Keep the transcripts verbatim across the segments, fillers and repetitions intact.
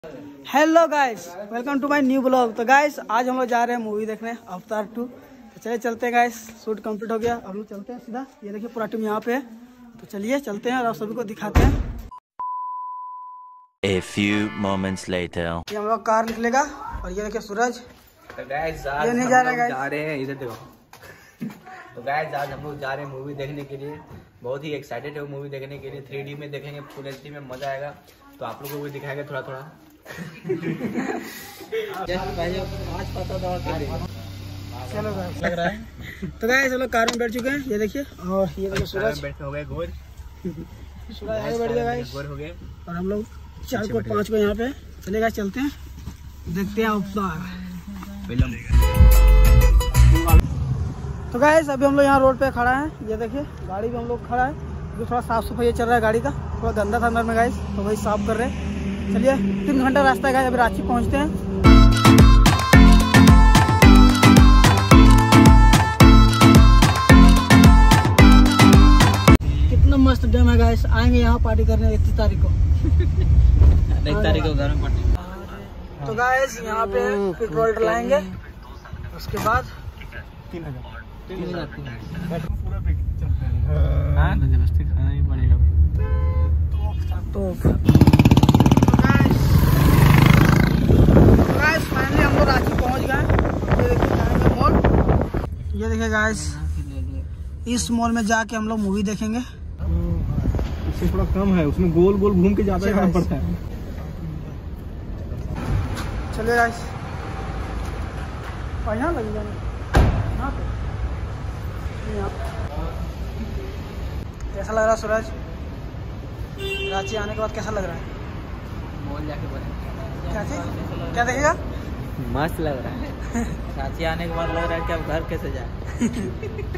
Hello guys, welcome to my new blog. तो guys आज हम लोग जा रहे हैं मूवी देखने अवतार टू। तो चलिए चलते हैं गाइस, शूट कंप्लीट हो गया, अब लोग चलते हैं सीधा। ये देखिए पूरा टीम यहाँ पे है, तो चलिए चलते हैं और आप सभी को दिखाते हैं। A few moments later. ये हम लोग कार निकलेगा और ये देखिए सूरज। तो गाइस आज ये नहीं हम जा रहा लोग गाइस। जा रहे हैं, इधर देखो। तो गाइस आज हम लोग जा रहे हैं मूवी देखने के लिए। बहुत ही एक्साइटेड है मूवी देखने के लिए। थ्री डी में देखेंगे, फुल एच डी में मजा आएगा। तो आप लोगों को भी दिखाएंगे थोड़ा थोड़ा। चलो गाइस, लग रहा है। तो गाइस हम लोग कार में बैठ चुके हैं, ये देखिए। और ये देखिए सूरज बैठे हो गए गोर, सूरज आगे बैठ गया गाइस। गोर हो गए और हम लोग चार को पाँच को यहाँ पे। चलिए गाइस चलते हैं, देखते हैं अवतार फिल्म। तो गाइस अभी हम लोग यहाँ रोड पे खड़ा है, ये देखिए गाड़ी भी हम लोग खड़ा है। जो थोड़ा साफ सफाई चल रहा है गाड़ी का, थोड़ा गंदा था अंदर में गाइस, तो वही साफ कर रहे हैं। चलिए तीन घंटा रास्ता है गाइस, अभी रांची पहुँचते हैं। कितना मस्त डैम है गाइस, आएंगे यहाँ पार्टी करने इकतीस तारीख को। एक तारीख को घर में पार्टी। तो गाइस यहाँ पे पेट्रोल डलाएंगे, उसके बाद तीन हजार तीन हजार पूरा पे चलता है। हाँ तो जबरदस्ती खाना ही पड़ेगा। तो गाइस फाइनली हम लोग रांची पहुँच गए। ये देखिए जाएंगे मॉल, ये देखिए गाइस इस मॉल में जाके हम लोग मूवी देखेंगे। इससे थोड़ा कम है, उसमें गोल गोल घूम के ज्यादा जाना पड़ता है। चलिए गाइस, और यहाँ लगेगा यहाँ पे, यहाँ। कैसा लग रहा है सूरज, रांची आने के बाद कैसा लग रहा है? मॉल जाके बने क्या चीज, क्या देखेगा? मस्त लग रहा है। रांची आने के बाद लग रहा है कि अब घर कैसे जाए।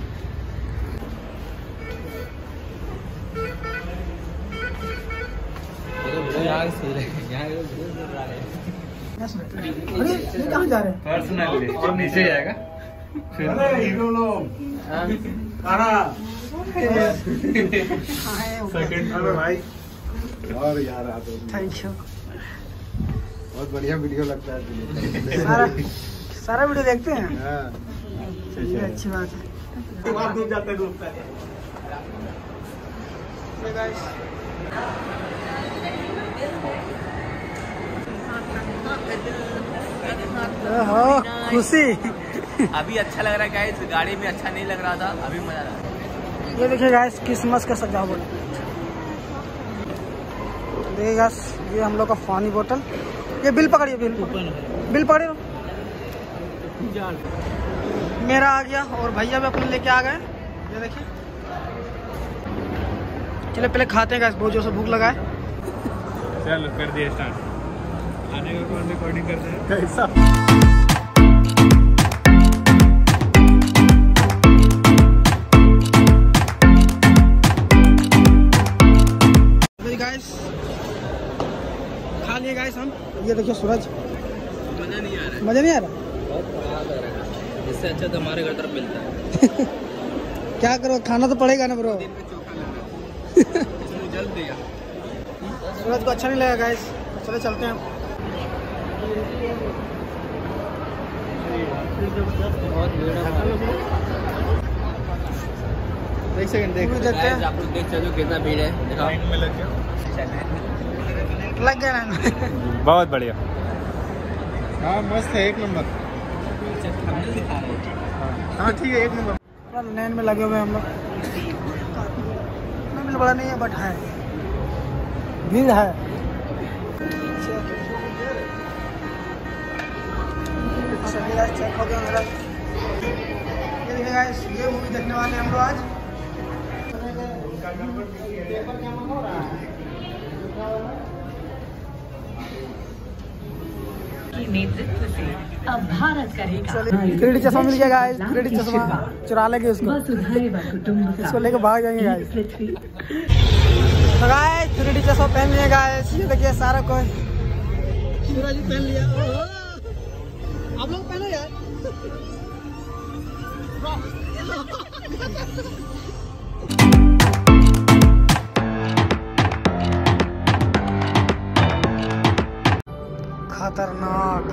अरे ये कहाँ जा रहे हैं? पर्सनली और नीचे जाएगा फिर हीरो लोग खाना सेकंड में भाई। और यार आप थैंक यू, बहुत बढ़िया वीडियो लगता है। सारा सारा वीडियो देखते हैं। हाँ ये अच्छी बात है। वहाँ डूब जाते डूबता है। ये गाइस ओहो खुशी। अभी अच्छा लग रहा है गाइस, गाड़ी में अच्छा नहीं लग रहा था, अभी मजा आ रहा है। ये देखिए गाइस क्रिसमस का सजावट। देखिए गाइस ये हम लोग का पानी बोतल। ये बिल पकड़िए, बिल बिल पकड़िए। मेरा आ गया और भैया भी अपने लेके आ गए। ये देखिए, चलो पहले खाते हैं गाइस, बहुत जोर से भूख लगा है। चलो कर दिया स्टार्ट। आने का कौन रिकॉर्डिंग करते हैं कैसा? गाइस खा लिए गाइस हम। ये देखिए सूरज, मजा नहीं आ रहा है। मजा नहीं आ रहा। बहुत खराब लग रहा है। इससे अच्छा तो हमारे घर तरफ मिलता है। क्या करो, खाना तो पड़ेगा ना ब्रो। दिन में चोखा लग रहा है। इसने जल दिया। सूरज को अच्छा नहीं लगा गाइस, चलो चलते हैं। बहुत भीड़ है। एक सेकंड देख देखते गाइस हैं। आप लोग देख सकते हो कितना भीड़ है। दिखाओ। लाइन में लग गया। लग गया ना। बहुत बढ़िया। हाँ मस्त है, एक नंबर। थंबनेल दिखा रहे हैं। हाँ ठीक है, एक नंबर। पूरा लाइन में लगे हुए हम लोग। इतना भी बड़ा नहीं है बट है, भीड़ है। चेक हो गया मेरा। ये देखिए गाइस, ये मूवी देखने वाले हम लोग आज। नेतृत्व से अब भारत करेगा। थ्री डी चश्मा मिल गया गाइस, थ्री डी चश्मा चुरा लेंगे उसको, वसुधैव कुटुंबकम्। इसको लेके भाग जाएंगे गाइस। पृथ्वी तो गाइस थ्री डी चश्मा पहन लिया गाइस, ये देखिए सारा कोई। सूरज भी पहन लिया। ओहो, आप लोग पहनो यार। खतरनाक।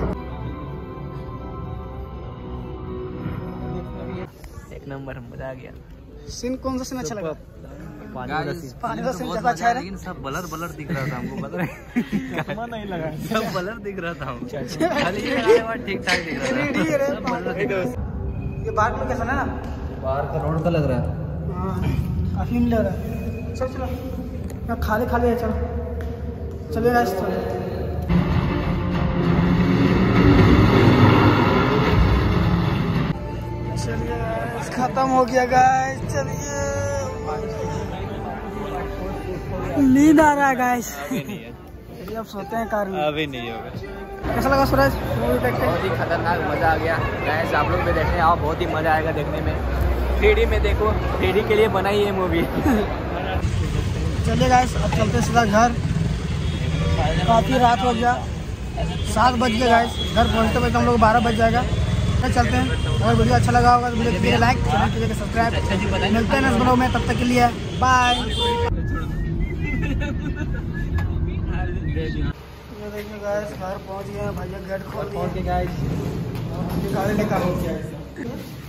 एक नंबर मजा आ गया। सीन कौन सा सीन अच्छा लगा? पानी का सीन पानी का सीन ज्यादा अच्छा है। लेकिन सब ब्लर ब्लर दिख रहा था हमको, पता है नहीं लगा, सब ब्लर दिख रहा था हमको। खाली ये लगाया हुआ ठीक ठाक दिख रहा था, सब ब्लर दिख रहा था। ये बाहर लोकेशन है ना? बाहर का रोड का लग रहा है। हाँ काफी मिल रहा है। चल चलो यहाँ खाली खाली है, चलो चलिए गाइस। चलिए गाइस खत्म हो गया गाइस। चलिए नींद आ रहा है गाइस। चलिए अब सोते हैं कार में। अभी नहीं होगा। कैसा लगा सूरज मूवी देख के? बहुत ही खतरनाक मजा आ गया गाइस। आप लोग भी देखने आओ, बहुत ही मजा आएगा देखने में। थ्री डी में देखो, थ्री डी के लिए बनाई है मूवी। चलिए गाइस अब चलते हैं सीधा घर। काफ़ी रात हो गया, सात बज गए गाइस। घर पहुंचते पहुंचते हम लोग बारह बज जाएगा। फिर चलते हैं। अगर वीडियो अच्छा लगा होगा तो वीडियो कीजिए लाइक, चैनल कीजिएगा सब्सक्राइब। मिलते हैं नेक्स्ट ब्लॉग में, तब तक के लिए बाय। ये देखिए गाइस घर पहुंच गए हैं। भैया गेट खोल दिए गाइस। गाड़ी लेकर